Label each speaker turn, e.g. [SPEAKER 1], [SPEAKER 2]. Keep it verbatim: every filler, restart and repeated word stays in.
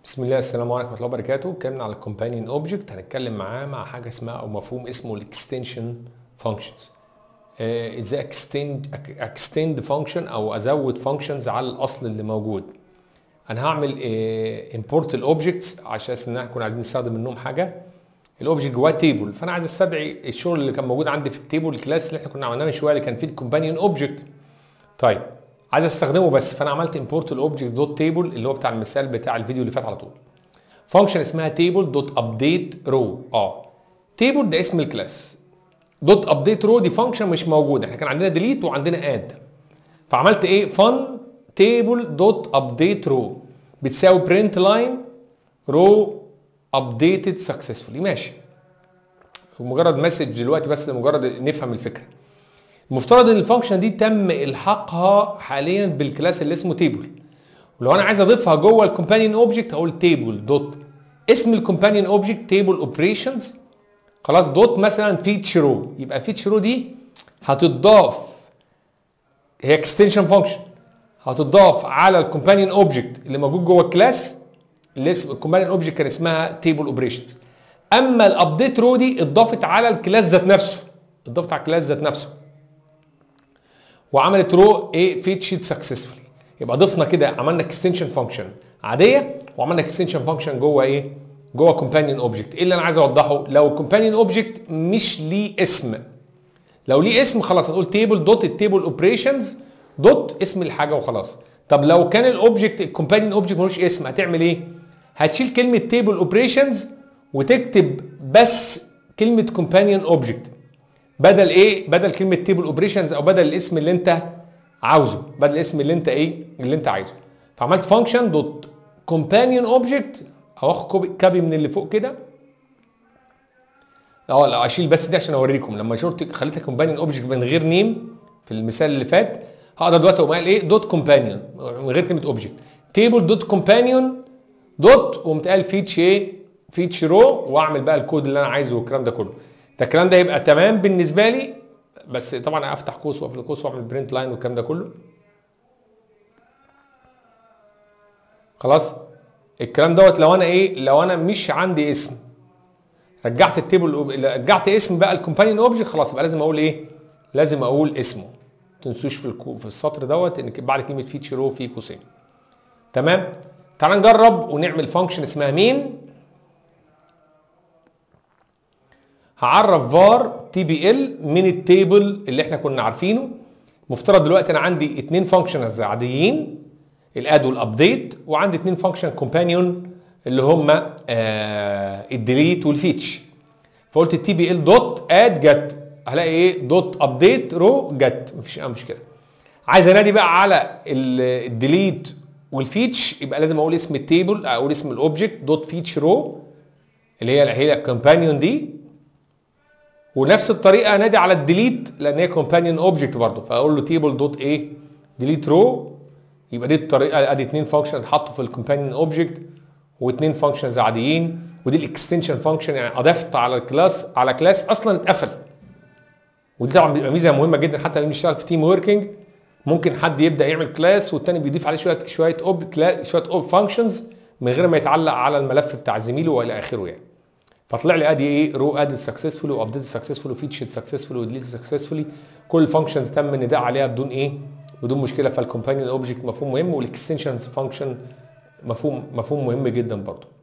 [SPEAKER 1] بسم الله، السلام عليكم ورحمه الله وبركاته. اتكلمنا على الكومبانيون اوبجكت، هنتكلم معاه مع حاجه اسمها او مفهوم اسمه الاكستنشن فانكشنز. ازاي اكستند اكستند فانكشن او ازود فانكشنز على الاصل اللي موجود. انا هعمل امبورت الاوبجكتس عشان ان احنا كنا عايزين نستخدم منهم حاجه. الاوبجكت جواه تيبل، فانا عايز استدعي الشغل اللي كان موجود عندي في التيبل الكلاس اللي احنا كنا عملناه من شويه اللي كان فيه الكومبانيون اوبجكت. طيب عايز استخدمه بس، فانا عملت امبورت الاوبجكت دوت تيبل اللي هو بتاع المثال بتاع الفيديو اللي فات على طول. فانكشن اسمها تيبل دوت ابديت رو. اه تيبل ده اسم الكلاس، دوت ابديت رو دي فانكشن مش موجوده، احنا كان عندنا ديليت وعندنا اد. فعملت ايه؟ فن تيبل دوت ابديت رو بتساوي برنت لاين رو ابديتد سكسسفولي. ماشي، مجرد مسج دلوقتي بس لمجرد نفهم الفكره. المفترض ان الفانكشن دي تم الحاقها حاليا بالكلاس اللي اسمه تيبل، ولو انا عايز اضيفها جوه الكومبانيون اوبجكت هقول تيبل دوت اسم الكومبانيون اوبجكت تيبل اوبريشنز خلاص دوت مثلا فيتشر رو. يبقى فيتشر رو دي هتضاف، هي اكستنشن فانكشن هتضاف على الكومبانيون اوبجكت اللي موجود جوه الكلاس اللي اسم الكومبانيون اوبجكت كان اسمها تيبل اوبريشنز. اما الابديت رو دي اتضافت على الكلاس ذات نفسه، اتضافت على الكلاس ذات نفسه وعملت رو ايه فيتشد سكسسفولي. يبقى ضفنا كده، عملنا اكستنشن فانكشن عاديه وعملنا اكستنشن فانكشن جوه ايه؟ جوه كومبانيون اوبجكت. ايه اللي انا عايز اوضحه؟ لو الكومبانيون اوبجكت مش ليه اسم، لو ليه اسم خلاص هتقول تيبل دوت التيبل اوبريشنز دوت اسم الحاجه وخلاص. طب لو كان الاوبجكت الكومبانيون اوبجكت ملوش اسم هتعمل ايه؟ هتشيل كلمه تيبل اوبريشنز وتكتب بس كلمه كومبانيون اوبجكت بدل ايه؟ بدل كلمه تيبل اوبريشنز او بدل الاسم اللي انت عاوزه، بدل الاسم اللي انت ايه؟ اللي انت عايزه. فعملت فانكشن دوت كومبانيون اوبجكت، او اخد كوبي كابي من اللي فوق كده. اه لا اشيل بس دي عشان اوريكم. لما شرط خليتها كومبانيون اوبجكت من غير نيم في المثال اللي فات، هقدر دلوقتي اقوم قايل ايه؟ دوت كومبانيون من غير كلمه اوبجكت، تيبل دوت كومبانيون دوت وقمت قال فيتش ايه؟ فيتش رو، واعمل بقى الكود اللي انا عايزه والكلام ده كله. ده الكلام ده يبقى تمام بالنسبه لي، بس طبعا افتح قوس واقفل قوس واعمل برنت لاين والكلام ده كله. خلاص الكلام دوت لو انا ايه؟ لو انا مش عندي اسم، رجعت التيبل، رجعت اسم بقى الكومبانيون اوبجكت، خلاص يبقى لازم اقول ايه؟ لازم اقول اسمه. ما تنسوش في الكو في السطر دوت ان بعد كلمه فيتشر رو في قوسين. تمام؟ تعال نجرب ونعمل فانكشن اسمها مين. هعرف فار تي بي ال من التيبل اللي احنا كنا عارفينه. مفترض دلوقتي انا عندي اتنين فانكشنز عاديين، الاد والابديت، وعندي اتنين فانكشن كومبانيون اللي هم آه الديليت والفيتش. فقلت التي بي ال دوت اد جت، هلاقي ايه؟ دوت ابديت رو جت، مفيش اي مشكله. عايز انادي بقى على الديليت والفيتش، يبقى لازم اقول اسم التيبل، اقول اسم الاوبجكت دوت فيتش رو اللي هي هي الكومبانيون دي، ونفس الطريقه انادي على الديليت لان هي كومبانيون اوبجكت برضه، فاقول له تيبل دوت ايه؟ ديليت رو. يبقى دي الطريقه، ادي اتنين فانكشن اتحطوا في الكومبانيون اوبجكت واثنين فانكشنز عاديين، ودي الاكستنشن فانكشن يعني اضفت على الكلاس على كلاس اصلا اتقفل. ودي طبعا بيبقى ميزه مهمه جدا حتى لما بنشتغل في تيم وركينج. ممكن حد يبدا يعمل كلاس والتاني بيضيف عليه شويه شويه اوب شويه اوب فانكشنز من غير ما يتعلق على الملف بتاع زميله والى اخره يعني. فطلع لي ادي ايه؟ رو ادد سكسسفولي وابديت سكسسفولي وفيتشد سكسسفولي وديليت سكسسفولي. كل الفانكشنز تم النداء عليها بدون ايه؟ بدون مشكله. فالكومبانيون اوبجكت مفهوم مهم، والاكستنشنز فانكشن مفهوم مفهوم مهم جدا برضه.